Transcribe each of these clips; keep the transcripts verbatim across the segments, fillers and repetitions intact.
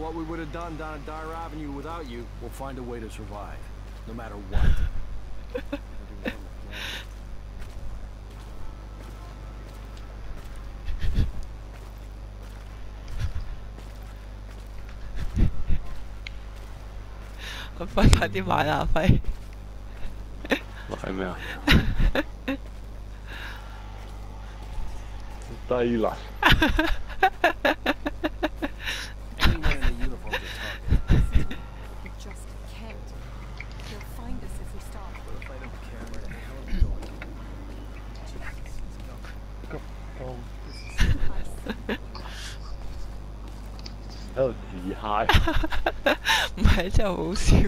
what we would have done down at Dyer Avenue without you. We'll find a way to survive, no matter what. 阿輝快啲買啦，阿輝。 買咩啊？低能。喺度自嗨， 唔係真係好笑。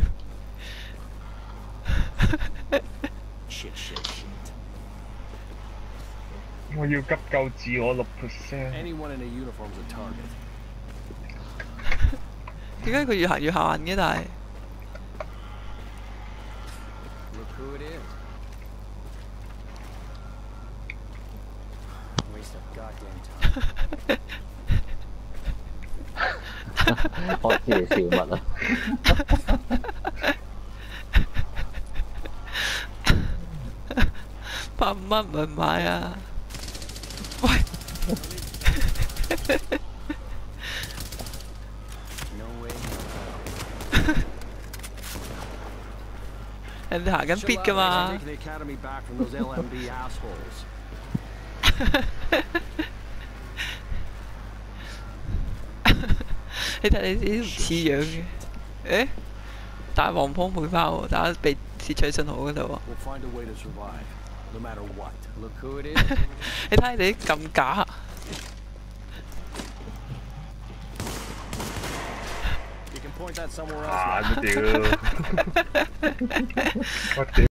我要急救自我六 percent。 點解佢越行越行嘅？但係我知你笑乜啊？ 百五蚊唔係買啊！喂！人哋行緊 beat 㗎嘛。你睇你啲唔似樣嘅，誒？大黃蜂配翻喎，大家被竊取信號嗰度喎。你睇你啲咁假。 啊！屌！我屌！